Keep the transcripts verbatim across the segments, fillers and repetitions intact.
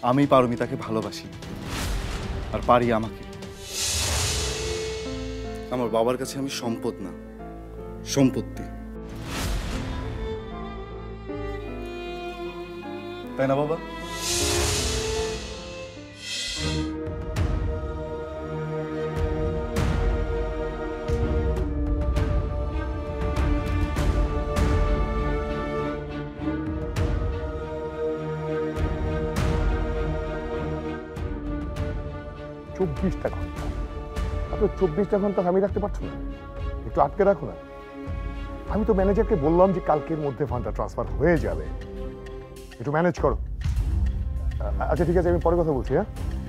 আমি পারমিতাকে ভালোবাসি, আর পারি আমাকে। আমার বাবার কাছে আমি সম্পদ না, সম্পত্তি। তাই না বাবা? চব্বিশটা ঘন্টা আপনার চব্বিশটা ঘন্টা আমি রাখতে পারছো না? একটু আটকে রাখো না। আমি তো ম্যানেজারকে বললাম যে কালকের মধ্যে ফান্ডটা ট্রান্সফার হয়ে যাবে, একটু ম্যানেজ করো। আচ্ছা ঠিক আছে, আমি পরে কথা বলছি। হ্যাঁ,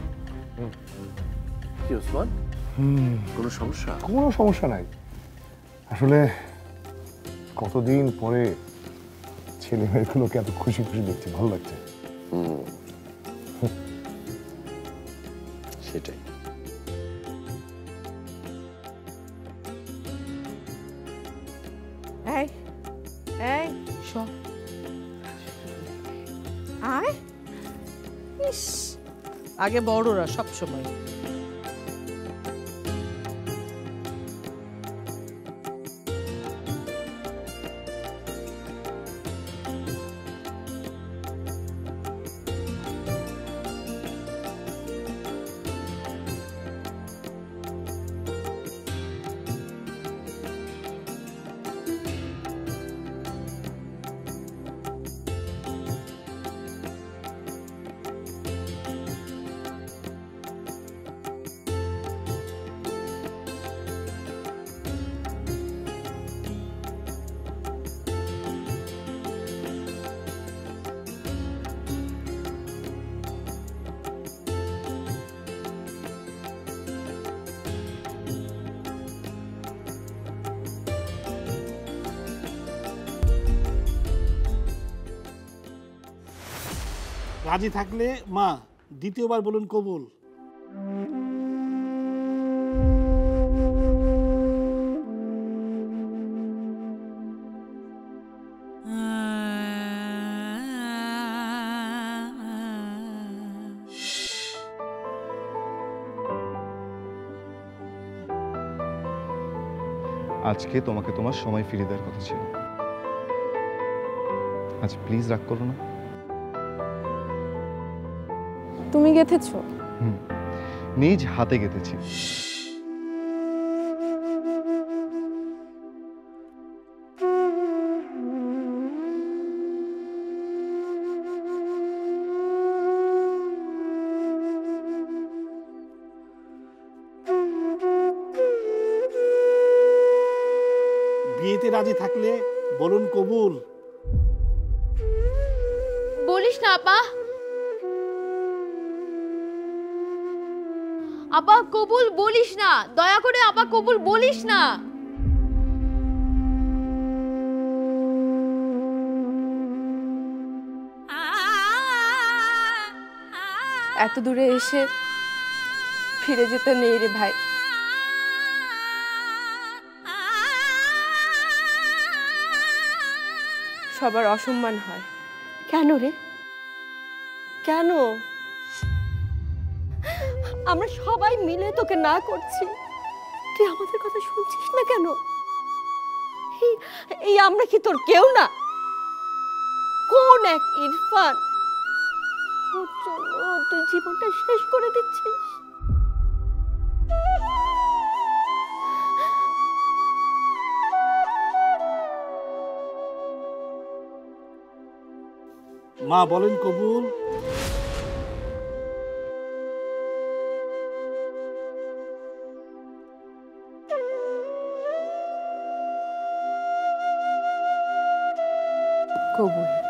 কি ওসমান, কোনো সমস্যা? কোনো সমস্যা নাই। আসলে কতদিন পরে ছেলে মেয়েগুলোকে এত খুশি খুশি দেখছি, ভালো লাগছে। সেটাই। এই এই সব আয়, ইস আগে বড়রা সব সময়। রাজি থাকলে মা দ্বিতীয়বার বলুন কবুল। আজকে তোমাকে তোমার সময় ফিরিয়ে দেওয়ার কথা ছিল। আজ প্লিজ রাগ করো না। তুমি গেঁথেছো? হুম, নিজ হাতে গেঁথেছি। বিয়েতে রাজি থাকলে বলুন কবুল। বলিস না আপা, আপা কবুল বলিস না, দয়া করে আপা কবুল বলিস না। এত দূরে এসে ফিরে যেতে নেই রে ভাই। সবার অসম্মান হয়। কেন রে, কেন? আমরা সবাই মিলে তোকে না করছি, তুই আমাদের কথা শুনছিস না কেন? এই আমরা কি তোর কেউ না? কোন এক ইরফান ওর জন্য তুই জীবনটা শেষ করে দিচ্ছিস? মা বলেন কবুল। কবুল।